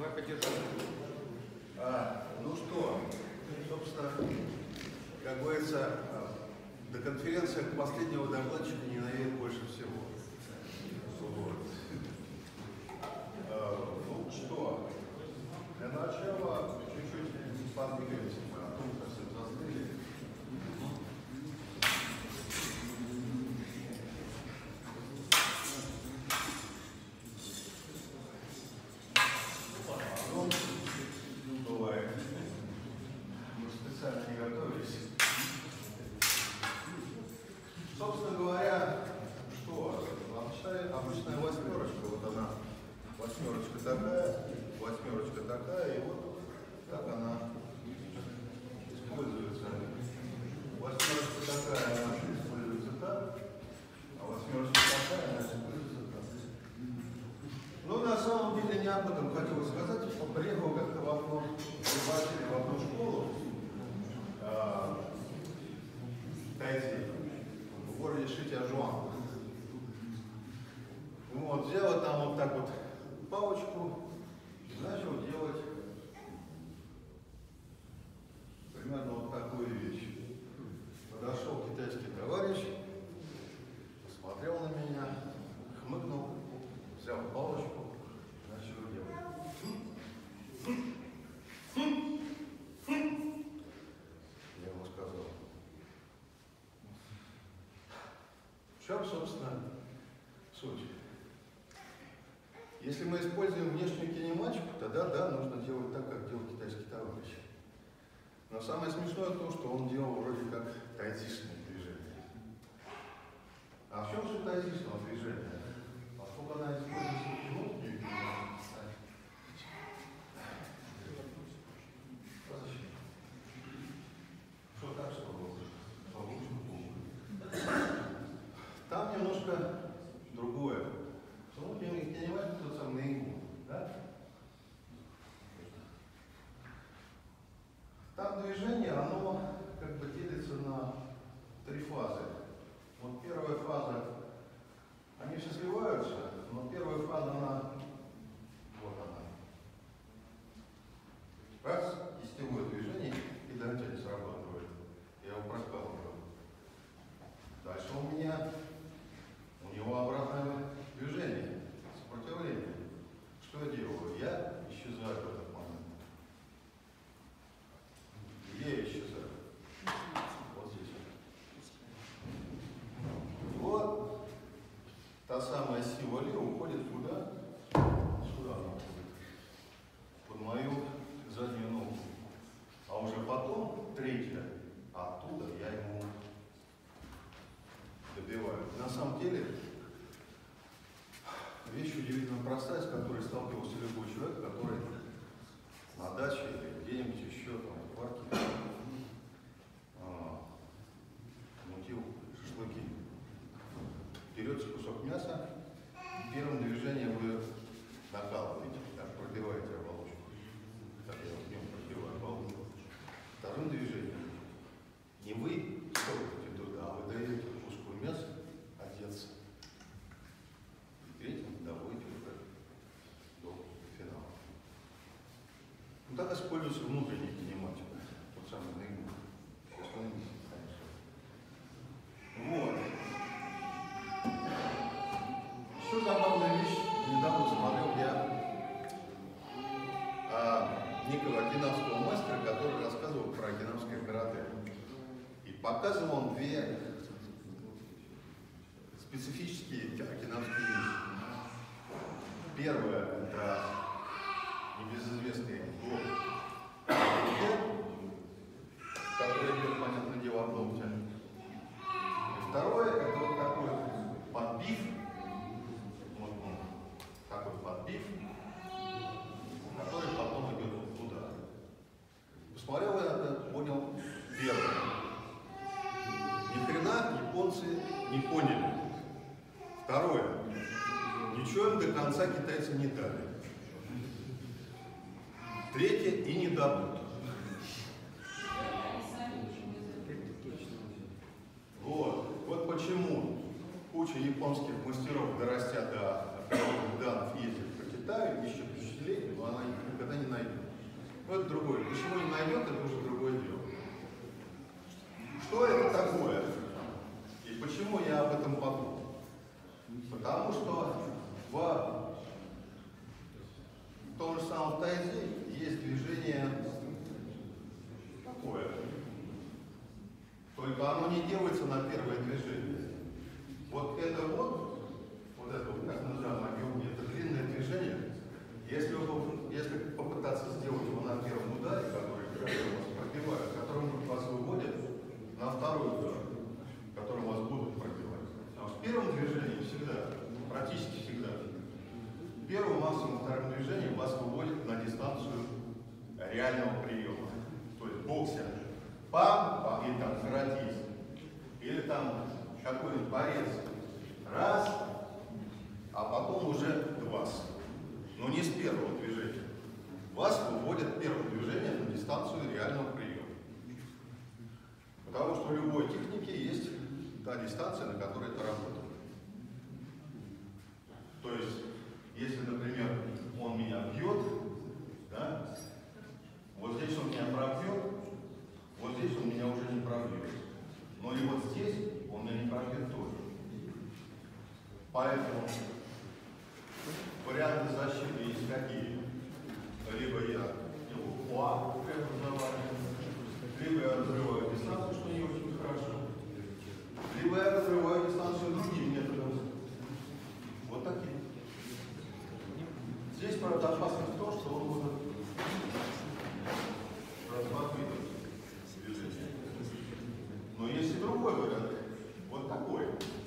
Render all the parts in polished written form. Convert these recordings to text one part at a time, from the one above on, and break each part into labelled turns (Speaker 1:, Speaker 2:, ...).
Speaker 1: Давай подержи.
Speaker 2: Ну что, собственно, как говорится, до конференции последнего докладчика не наедет больше всего. Вот. Ну что, для начала чуть-чуть подвигаемся мы, а то мы совсем застыли. Собственно говоря, что? Обычная восьмерочка, вот она, восьмерочка такая, и вот так она используется. Восьмерочка такая, она используется так, а восьмерочка такая, она используется так. Ну, на самом деле, не об этом хотел сказать. Приехал как-то в одну школу, Тайзи, в городе Шитяжуан. Вот, взял там вот так вот палочку и начал делать примерно вот такую вещь. Подошел китайский товарищ, посмотрел на меня, хмыкнул, взял палочку и начал делать. Я ему сказал, в чем, собственно, суть? Если мы используем внешнюю кинематику, тогда да, нужно делать так, как делал китайский товарищ. Но самое смешное то, что он делал вроде как тайцзишное движение. А в чем суть тайцзишного движения? Поскольку она используется внутреннюю кинематику. Что так, что там немножко другое. Внутренний кинематик тот самый наигу, да? Там движение, оно как бы делится на три фазы. Вот первая фаза, они все сливаются, но первая фаза, она, вот она. Раз, кистевое движение, и дантель срабатывает. Я его прокалываю. Дальше у него обратное движение, сопротивление. Что я делаю? Я исчезаю в этот момент. Где я исчезаю? Вот здесь. Вот та самая сила Ли уходит куда? Сюда она уходит. Под мою заднюю ногу. А уже потом, третья, оттуда я ему добиваю. На самом деле, вещь удивительно простая, с которой сталкивался любой человек, который на даче или где-нибудь еще там в квартире мутил шашлыки. Берете кусок мяса, и первым движением вы накалываете, так, пробиваете оболочку. Так я вот нем пробиваю оболочку. Вторым движением не вы строите туда, а вы даете куску мяса одеться. И третьим доводите уже до финала. Ну так используется внутренняя кинематика. Тот самый наигу. Вот. Еще забавная вещь. Недавно смотрел я некого окинавского мастера, который рассказывал про окинавское карате. И показывал он две специфические окинавские вещи. Первое – это небезызвестный блок, который идет, понятное дело, от локтя. И второе – это вот такой подбив, вот он, такой подбив, который потом идет вот туда. Посмотрел я это, понял первое. Ни хрена японцы не поняли. Второе. Ничего им до конца китайцы не дали. Третье и не дадут. Вот почему куча японских мастеров, дорастя до данных, ездят по Китаю, ищут впечатлений, но она их не самом тайзи есть движение такое. Только оно не делается на первое движение. Вот это вот это вот, как называемое йоги, это длинное движение. Если попытаться сделать его на первом ударе, который вас пробивает, которым вас выводит на второй удар, которым вас будут пробивать. А в первом движении всегда, практически всегда, первым максимум вторым движением вас выводит на дистанцию реального приема. То есть в боксе пам, и там схватись. Или там какой-нибудь борец. Раз, а потом уже два. Но не с первого движения. Вас выводят первым движением на дистанцию реального приема. Потому что в любой технике есть та дистанция, на которой это работает. То есть, если, например, он меня бьет, да, вот здесь он меня пробьет, вот здесь он меня уже не пробьет. Но и вот здесь он меня не пробьет тоже. Поэтому варианты защиты есть какие? Либо я делаю уа преобразование, либо я разрываю дистанцию, что не очень хорошо, либо я разрываю дистанцию другим методом. Вот такие. Здесь, правда, опасность в том, что он может разматывать движение. Но есть и другой вариант. Вот такой.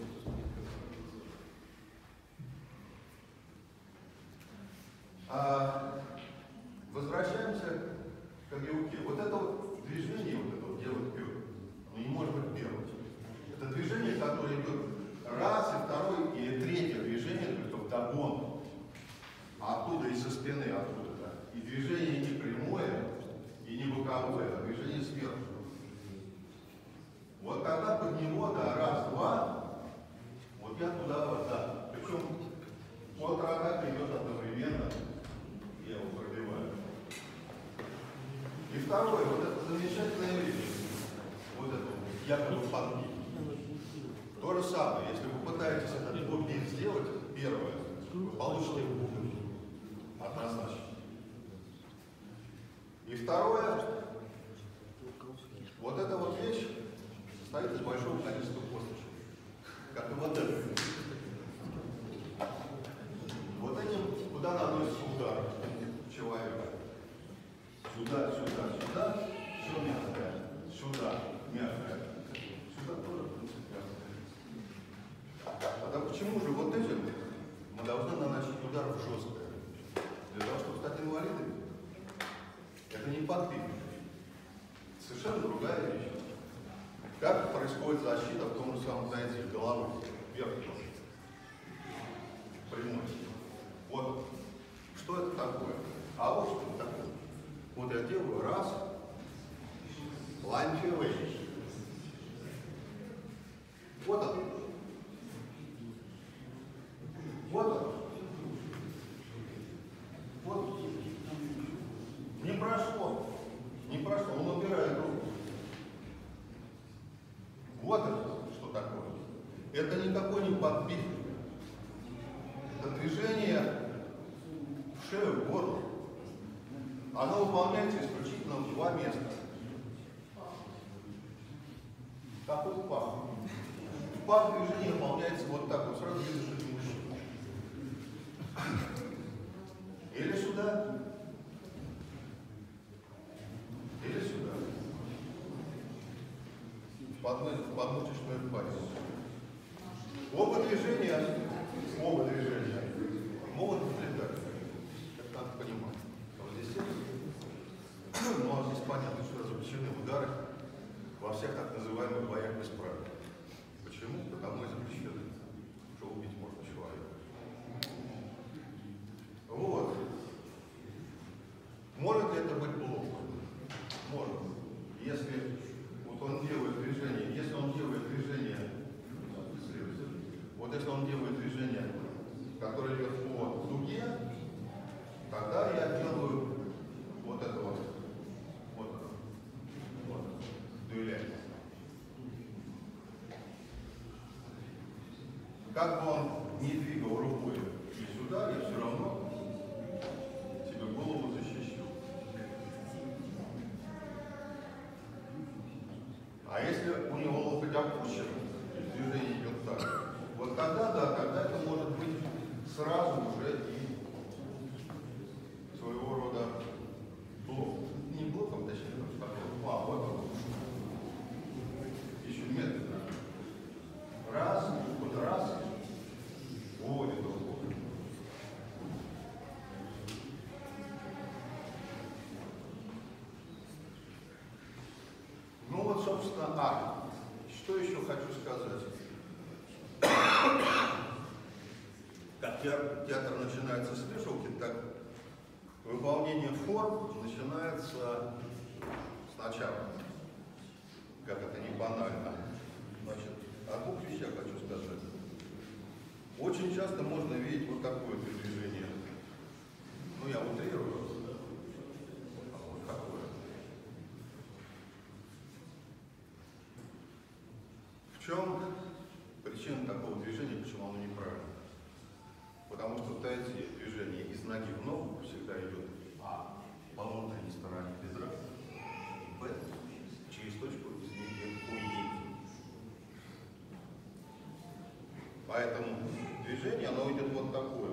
Speaker 2: Возвращаемся к Агиуке. Вот это вот движение, вот это вот делать пёр, оно не может быть первым. Это движение, которое идет раз, и второе, или третье движение, только в догон. Оттуда и со спины, откуда-то. И движение не прямое, и не боковое, а движение сверху. Вот когда под него, да, раз, два, вот я туда вот, да. Причем контратака идет одновременно. Я его пробиваю. И второе, вот это замечательная вещь, вот это якобы подбит. То же самое, если вы пытаетесь этот подбит сделать, первое, вы получите бубен. Однозначно. И второе, вот эта вот вещь состоит из большого количества косточек. Как и вот это. Вот этим, куда наносится удар человека. Сюда, сюда, сюда, все мягкое. Сюда, мягкое. Сюда тоже, в принципе, мягкое. Тогда почему же вот этим мы должны наносить удар в жесткое? Для того, чтобы стать инвалидами? Это не подбит. Совершенно другая вещь. Как происходит защита в том же самом тайзи головы? Вверх. Прямой. Вот. Что это такое? А вот что это такое. Вот я делаю раз. Ланчевый. Вот он. Вот он. Вот. Не прошло. Не прошло. Он убирает руку. Вот это что такое. Это никакой не подбит. Это движение в шею, в горло. Оно выполняется исключительно в два места. Такой пах. Пах движения выполняется вот так вот. Сразу видно, что это мужчина. Или сюда. Или сюда. В подмышечную пальцу. Оба движения могут взлетать. Это надо понимать. Вот здесь ну, а здесь понятно, что запрещены удары во всех так называемых боях без правил. Почему? Потому и запрещены. Что убить можно человека. Вот. Может ли это быть плохо? Может. Если вот он делает движение, если он делает движение, которое идет по дуге, тогда я делаю вот это вот. Вот. Дуэлянт. Как бы он не двигал рукой и сюда, я все равно себе голову собственно, что еще хочу сказать? Как театр начинается с вешалки, так выполнение форм начинается сначала. Как это не банально. Значит, о двух вещах хочу сказать. Очень часто можно видеть вот такое движение. Ну, я утрирую. Вот такое. В чем причина такого движения, почему оно неправильно? Потому что вот эти движения из ноги в ногу всегда идет по внутренней стороне бедра, через точку из ноги по ей. Поэтому движение, оно идет вот такое.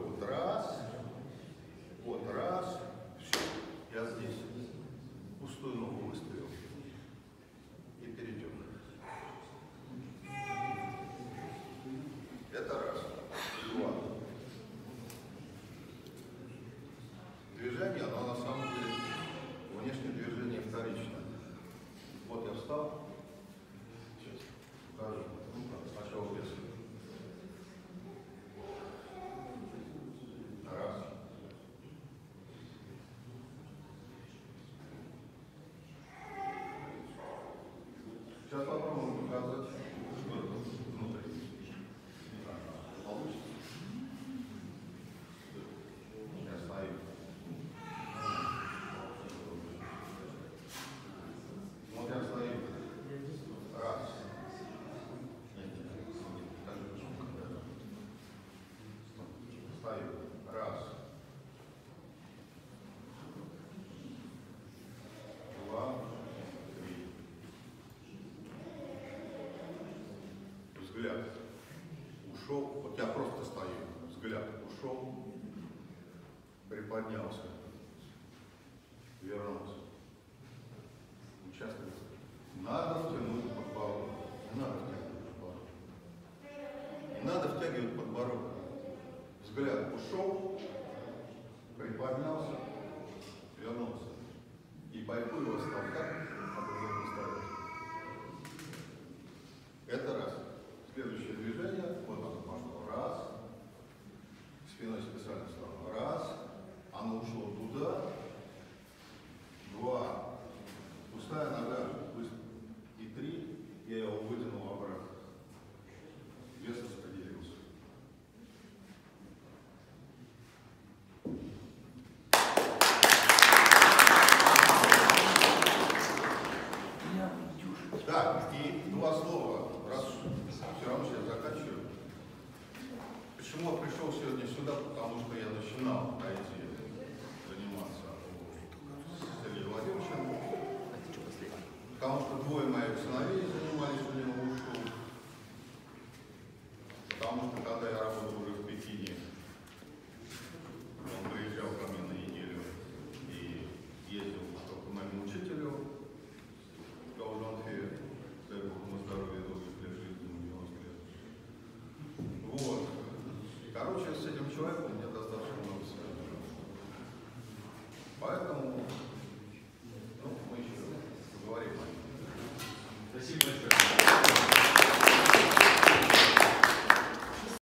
Speaker 2: Вот раз, все. Я здесь пустую ногу выставил. И перейдем. Это раз. Два. Движение, оно на самом деле, внешнее движение вторично. Вот я встал. Сейчас покажу. Сначала вес. Раз. Сейчас попробуем показать, что это внутри. Получится? Я стою. Вот я стою. Раз. Нет, стою. Раз. Два. Три. Взгляд ушел. Вот я просто стою. Взгляд ушел. Приподнялся. Вернулся. Участвует. Надо втянуть подбородок. Не надо втягивать подбородок. Не надо втягивать подбородок. Взгляд ушел, приподнялся, вернулся. И пойду его стал так, как он ставить. Это раз. Следующее движение. Вот оно пошло. Раз. Спиной специально стало. Раз. Оно ушло туда. Два. Пустая нога. И три. Я его вытянул обратно. Вес распределился. Так, и два слова. Раз все равно сейчас заканчиваю. Почему я пришел сегодня сюда? Потому что я начинал, по идее, заниматься с Ильей Владимировичем. Потому что двое моих сыновей занимались у него ушел. Потому что когда я работал уже в Пекине, он приезжал ко мне на неделю и ездил к моему учителю. Гаудонфе, дай Бог ему здоровья, долгих лет жизни, ему 90 лет. Вот. И, короче, с этим человеком